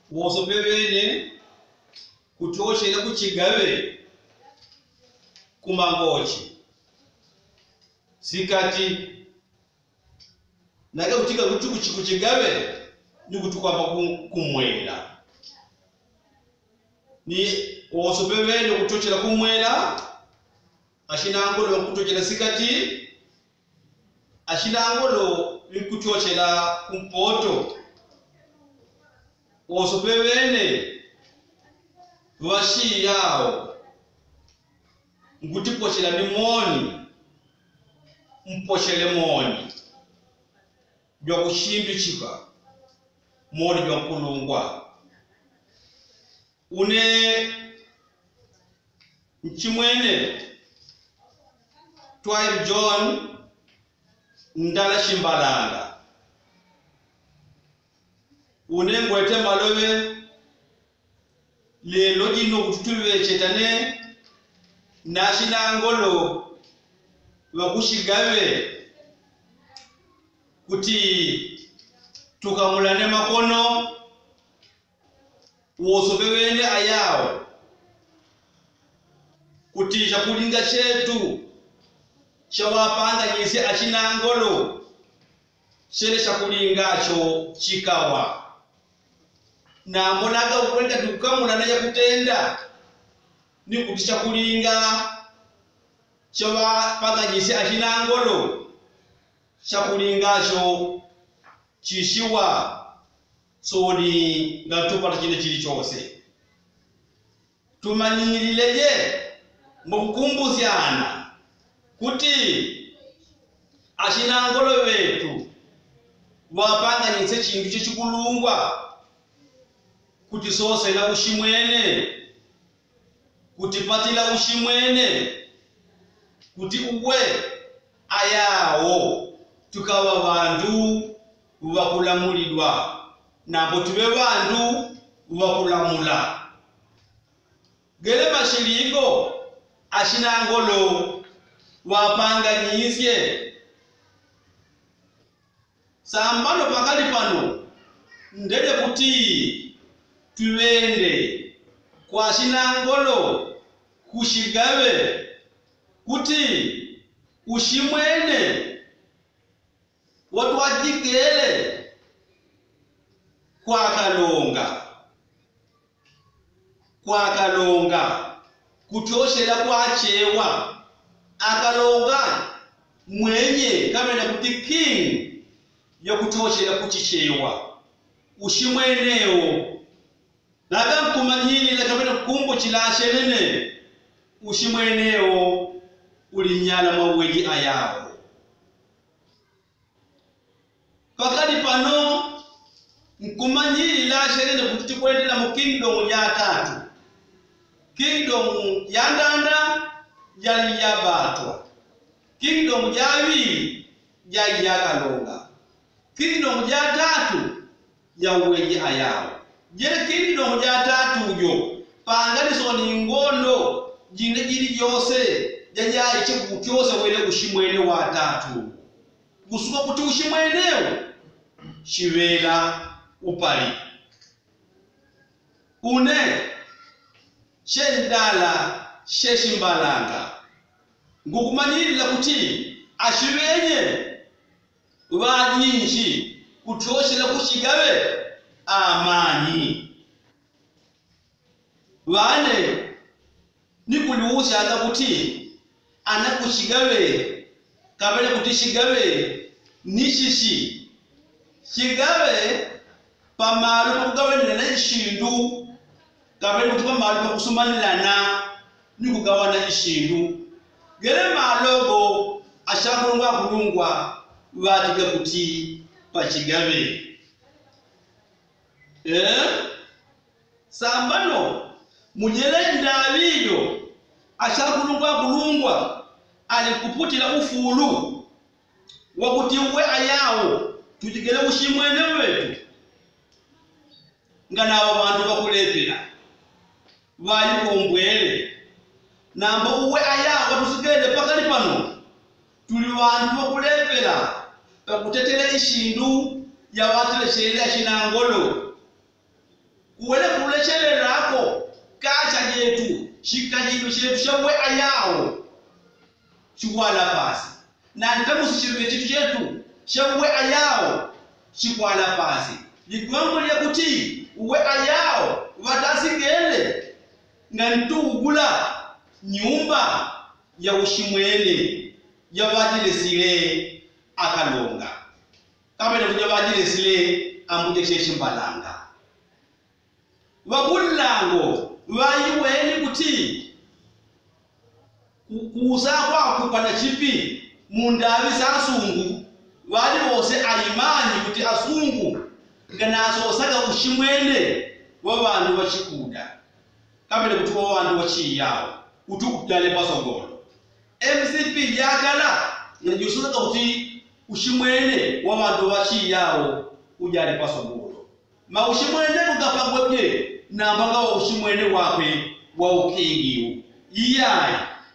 wosopevene kutoshela kuchigabe kumangochi sikati naga kutika kuchigabe ni kutukwamba kumwela ni wosopevene kutoshela kumwela ashinangolo kutoshela sikati ashinangolo kutoshela kumpoto wosopevene washi yao ngutiposhela nimoni mposhele moni bya kushimbichika moni bya kulungwa une nchimwene Twair John ndala shimbalanga une ngwete malobe lelo dino kututuwe chetane nashinangolo wakushigawe kuti tukamulane makono wosopevene ayao kuti chakulinga chetu chawapanga nyisi achinangolo chele chakulingacho chikawa na mbonaga ukwenda tukamulana ya kutenda ni kuti chakulinga chawapanga nyisi achinangolo chakulingacho chishiwa soni ngatupata chine chili chose tumanyilileje mukumbuzyana kuti achinangolo wetu wapanga nyise chindu chikulungwa kuti sose la ushimwene kuti patila ushimwene kuti uwe ayawo tukawa bandu wakulamulidwa nabo tube bandu wakulamula gele mashilingo ashinangolo wapanga nyisye sambano pakali pano ndede kuti tuwende kwa shinangolo kushigawe kuti ushimwene watu wajigele kwa kalonga kutoshela kwa chewa akalonga mwenye kamena kuti king ya kutoshela kuchichewa ushimweneo naga mkumanyilila kamena kumbo chilashenene ushimweneo ulinyala maweli ayao pakali pano mkumanyilila shenene kuti kwendela mu kingdom ya tatu kingdom ya ndanda yali yabatwa kingdom ya wili yali yakalonga kingdom ya tatu ya uweji ayao jere kingdom ya tatu yo pangali soni ngondo jine jili yose jajaye chikuti yose wele ushimwene wa tatu kusuka kuti ushimweneo shivela upali une shendala sheshimbalanga ngukumanyilila kuti ashivenye wanyinji kutoshela kushigawe amani wane nikuliwusha aka kuti anakushigawe kabele kuti shigawe nishishi shigawe pamalu kugawanira na ishindu kabele kuti pamalu kusumanilana nikugawana ishindu gere malogo ashakulungwa kulungwa watiga kuti pachigawe sambano mujele ndawiyo ashakulungwa kulungwa alikuputila ufulu wakuti uwe ayawo tujigele ushimwene wetu nganawa bantu bakulepera bali kombwele namba uwe ayawo tusigende pakali pano tuli bantu bakulepera bakutetela ishindu ya watele sheria shinangolo uwele kulechele lako kacha jetu shikajibu chetu shawe ayao shikwala pasi na ntamusi chetu chetu shawe ayao shikwala pasi likwambo lya kuti uwe ayao watasigele ngantugula nyumba ya ushimwele ya wajile sile akalonga kabele kuja wajile sile ambuje sheshimbalanga wabulango wayiweni kuti kuza kwa kupana chipi mundavi sasungu wali bose alimani kuti asungu nganaso osaka ushimwele wabantu bachikuda kabele kuti wabantu bachiyawo kuti udale pasogolo MCP yakala yajusuka kuti ushimwele wabantu bachiyawo ujale pasogolo ma ushimwele kugapagwebye nambanga wa ushimwele wakwe wa ukingiwo iyayi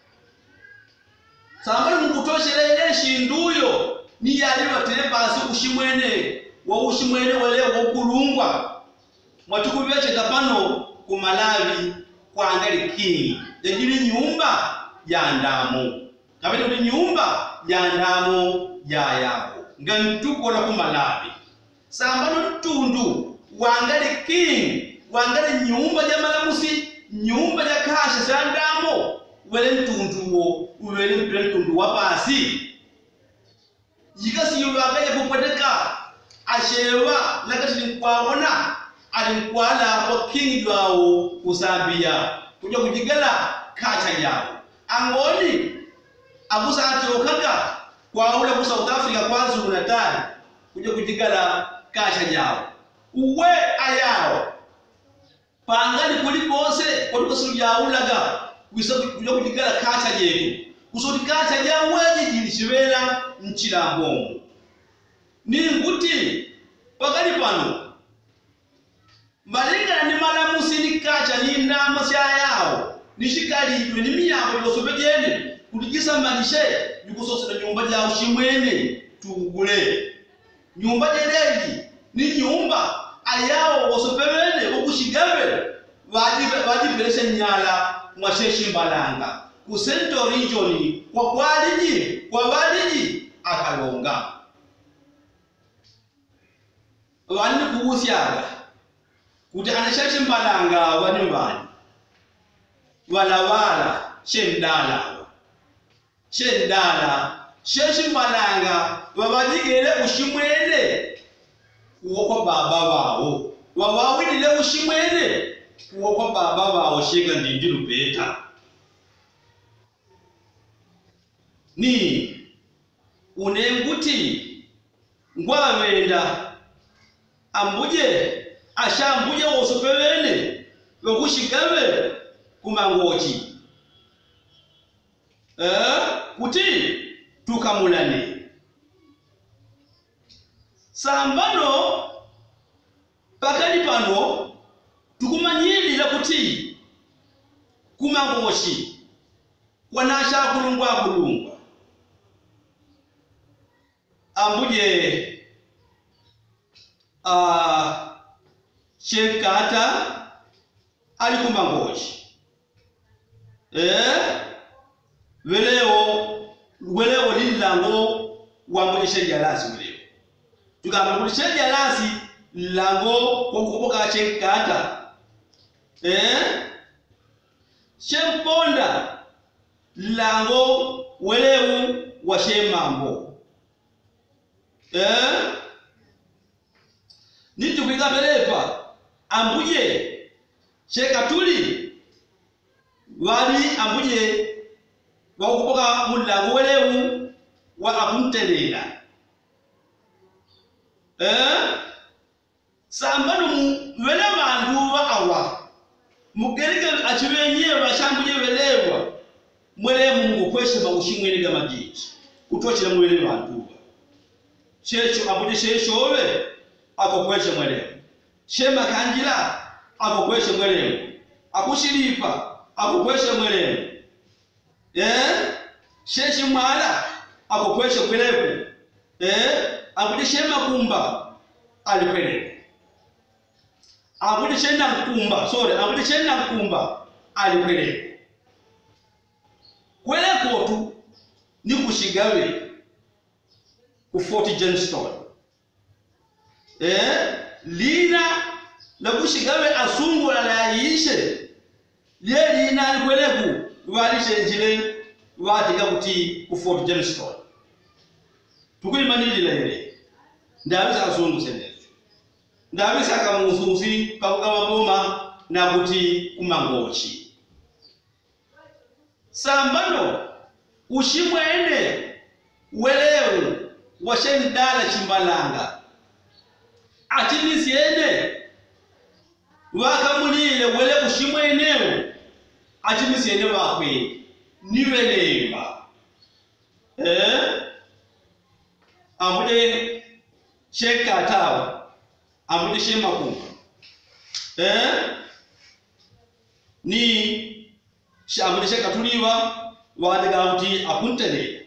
samali mukutoshelele shinduyo ni yali batebasi ushimwele wa ushimwele wale wokulungwa mwatukubyeche tapano ku Malawi kwa angali king yajili nyumba ya ndamu kabete kuti nyumba ya ndamu ya yabo ngantukola ku Malawi sambano tundu wangali king wangali nyumba ya malamusi nyumba ya kasha sandamo wele ntunduwo uwele ntundu wapasi yikasi yubaka yakupateka ashewa nakati nkwabona alinkwala kwa king lwawo kusambia kuja kujigala kacha yao angoni abusa atokaga kwa ule ku South Africa kwa KwaZulu-Natal kuja kujigala kacha yao uwe ayao pangani kulikose kuliko yaulaga kuja kujigala kacha yetu kusoti kacha yawe jilishibela nchilambo ni nguti pakali pano malinga ni malamusi ni kacha ni ndama yao nishikali ni miyako yosobejene kuligisa manishe yukusosa nyumba ya ushimwene tugule nyumba jeleli ni nyumba ayao wasopewene okushigabele wajibelesha nyala mwasheshi mbalanga ku Central Region kwa waliji akalonga wani kuusyaga kuti anasheshi mbalanga wanyumbani wala shendala sheshi mbalanga wabajigele ushimwene uwo kwa baba wao wawawidile ushimwene uwo kwa baba wao shega ndindilu beta ni unenguti ngwawenda ambuje ashambuje osopewene wokushigabe kumangochi kuti tukamulane sambano pakali pano tukumanyilira kuti kumangochi wanasha kulungwa ambuje Shekata alikumangochi weleo lilango wambulishe jalasi weleo tukambulishe jalasi lango kokuboka Shekata Shemponda lango weleo wa Shemambo nitukika belepa ambuje Shekatuli wali ambuje wakuboka mulango weleu wa akuntelela sambano wele bandu wa awa mugerike achibenye bashambuje welewa mwele mungu kweshe bagushimwele gamagiki kutochira mwele bandu checho ambuje sheshowe akokweshe mwele shema kanjila akokweshe mwele akushilipa akokweshe mwele sheshi mwala akokweshe kwelepo ambuje shema kumba alipelele ambuti chenda mkumba ambuti chenda mkumba alikweleko kweleko tu ni kushigawe ku Fort Johnston lina la kushigawe asungu la yishe lye lina alikweleko walishe njile watika kuti ku Fort Johnston tukulimanili lele ndabisa asungu sendezo ndabisa kamususi pakugawa boma na kuti kumangochi sambano ushimwene welewu washendala chimbalanga atimisiene wakamulile wele ushimwenewu atimisiene wakwe niwelemba amude shekatawa amude shemakumba ni amude shekatuliwa wadega uti akuntele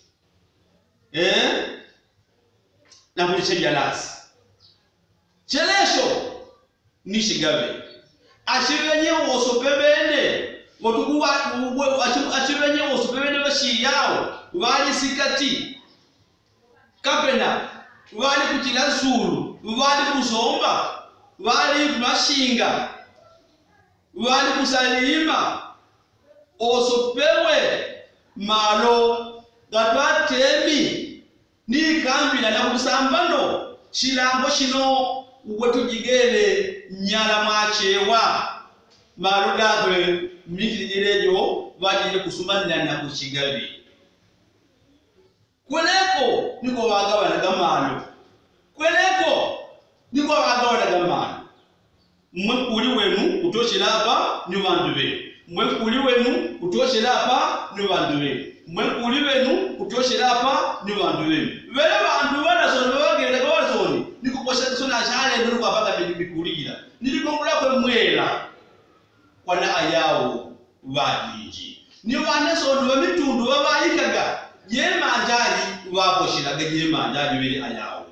na muri chejalasi chelesho nishigabe ashibenye wosopebene wotukuwa ashibenye wosopebene bashiyao wali sikati kapena wali kutila zulu wali kusomba wali mashinga wali kusalima osopewe malo gatwatemi ni kambila na kusambano chilango shino ubwetujigele nyala mwachewa malo gabwe mikilijerejo wajile kusumanila na kuchigabi kweleko niko wagawa na gamano kweleko niko wagawa na gamano mwekuli wenu utoshela hapa ni bandu benu mwekuli wenu utoshela hapa ni bandu benu mwekuli wenu utoshela hapa ni bandu benu wele bandu banasoni bagenda kwasoni nikukosha sona ashale ndo kwabaga bikuligira nilikongola kwe mwela kwana ayawo badinji ni banesoni bamitundu babayikaga yema anjali wakoshira gejema anjali wele ayawo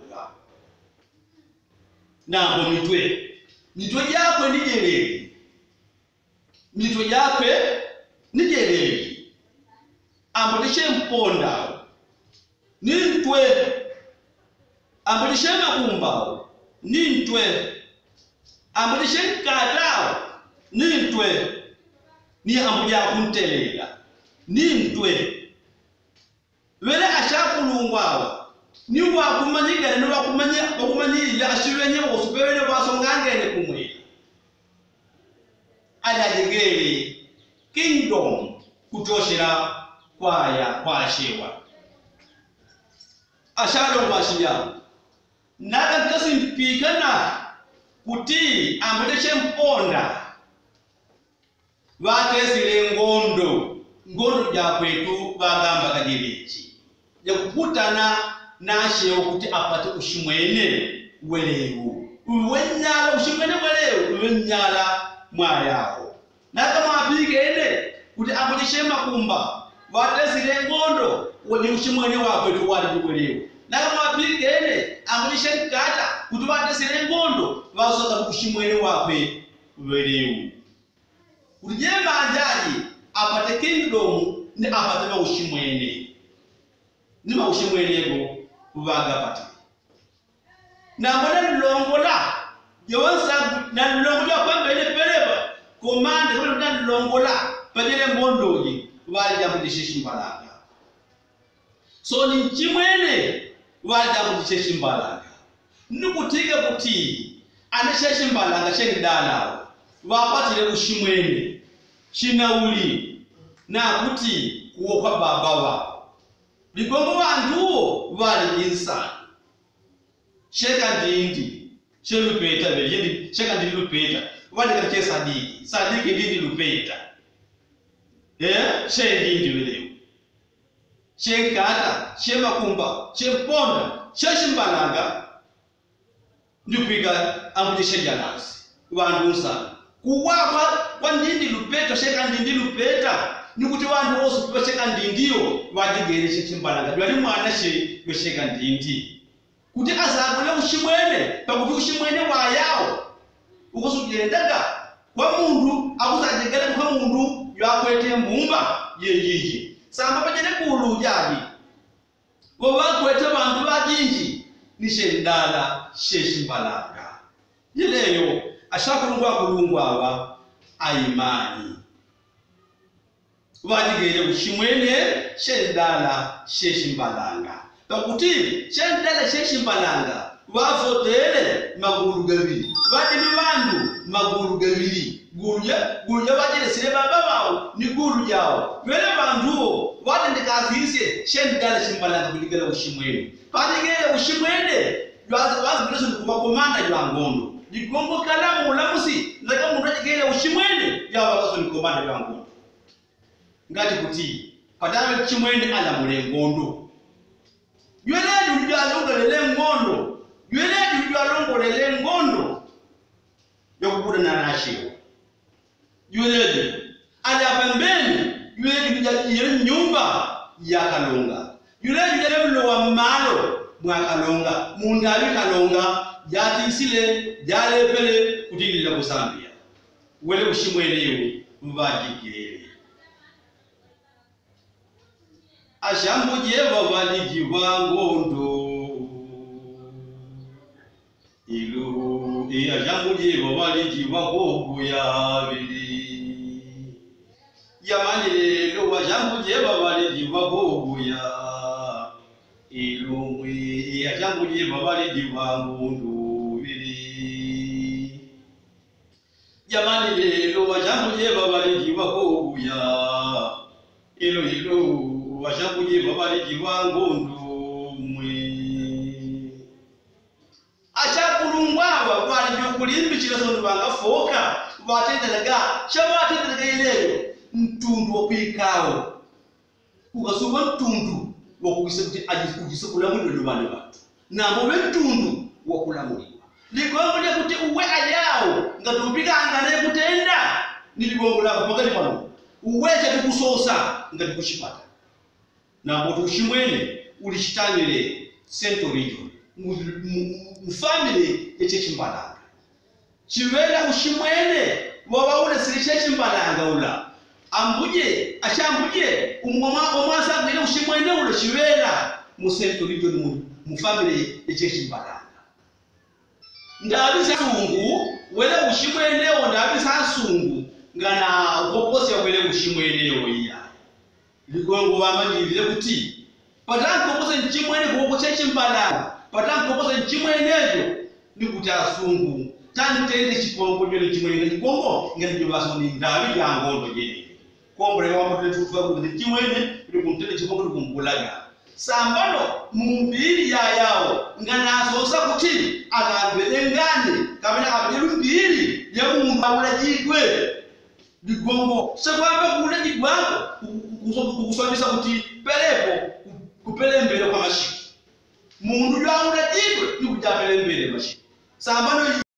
nambo mitwe yakwe nijeleli mitwe yakwe nijeleli ambulishe mponda nintwe ambulishe makumba nintwe ambulishe kadao nintwe ni ambuja kuntelela nintwe wele ashakulungwawa ni wakumanyigana ni wakumanyira ashibenye osubewele basongangene kumwe alajegele kingdom kutoshera kwashewa ashalo kwashiya naka kasimpikana kuti ambudeshe mponda watesile ngondo ya kwetu bagamba kajirechi ya kukutana nashe okuti apate ushimwene welewu uwenyala ushimwene welewu uwenyala mwayao nakama apigene kuti ambulishe makumba watesile ngondo ni ushimwene wakwetu wali welewu nakama apigene ambulishe nkata kuti watesile ngondo wasoka ushimwene wakwe welewu kuti yema ajaji apate kingdom ni apate ushimwene ni ushimwene kuvaga pati na mbona nilongola yonsa na nilongola kwamba ile peleba komande kwa ndio nilongola pajele mbondoji wali jamudishishi mbalaga so ni chimwene wali jamudishishi mbalaga nukutiga kuti aneshishi mbalaga sheni dala wapatile ushimwene shinauli na kuti kuokwa babawa ligongo wanduo wali insani sheka ndindi shelupeta beli sheka ndindi lupeta wali kache sadiki ndindi lupeta ndindi welewu shekata shemakumba shemponda sheshimbalanga ndikuiga ambudishe jalasi wandusa kuwapa kwa ndindi lupeta sheka ndindi lupeta nikuti wandu wose kubasheka ndindiyo wajigereshe chimbalanga dwali mwana she yosheka ndindi kuti azagule ushimwene pakuti ushimwene wayawo ukusujendaga kwa mundu akusajegele kwa mundu yakwete mbumba yeyiyi samba pajene kulu jadi woba kwete bantu bajinji nishendala sheshimbalanga yileyo ashakulungwa aba ayimani wajigele kushimwene shendala sheshimbalanga bakuti shendala sheshimbalanga wafotele maguru gabili wajini bandu maguru gabili guruja wajile sile baba bawo ni guru yao wele bandu watendekazise shendala shimbalanga kuligela kushimwene wajigele kushimwene wazi bileso nikumakomanda jwa ngondo Nikombo kalamu ulamusi ndaka mundu ajigele ushimwene yawa kaso nikomanda jwa ngondo ngati kuti padawe chimwene ala mulengondo yeledu lyalongolele ngondo yeledu lyalongolele ngondo yokubuda na nashiwa yeledu ala pembeni yeledu nyumba yakalonga yeledu yeledu wa malo mwakalonga mundawi kalonga yati sile jalepele kutilila kusambia wele ushimwelewe mvajigele ashambuje babaliji wangondo ilu ashambuje babaliji wagogo yabili yamani lo washambuje babaliji wagogo ya ilu ashambuje babaliji wangondo bili yamani lo washambuje babaliji wagogo ya ilu washambuje babaliji wangondo mwe achakulungwawa kwali byokulimbikira sondu bangafoka batendelaga shabatendelaga ileyo mtundu okwikawo ukasuba mtundu wokugisa kuti ajikugisa kulamulwa lubane batu nambo mtundu wokulamuliwa ligombo lya kuti uwe ajawo ngatupika angane kutenda nilibongo lako pakali pano uweche tukusosa ngatukushipata nambo tushimwene ulishitangile Central Region mfamily yechechimbalanga chiwela ushimwene wabaule silichechimbalanga ula ambuje ashambuje omwasa ngile ushimwene ule chiwela mu Central Region mfamily yechechimbalanga ndabisa sungu wele ushimwene ndabisa sungu ngana ukoposi wele ushimwene oya ligongo bamanyirire kuti patanko kose nchimwene kuko chechimbalanga patanko kose nchimwenejo nikuti asungu tantende chipongo jole chimwene ligongo ngene jobaso ni ndawi ya ngondo jene kombole wapo tutuwa kuti chimwene likuntende chipongo likumbulaga sambano mumbiri yao ngana asosa kuti akambelengane kabena kabelumbiri ya mundu awulajigwe ligongo sekwamba kule jigwango kukusabisa kuti pelepo kupelembele kwa mashiki mundu yaule igwe nikujapelembele mashiki sambano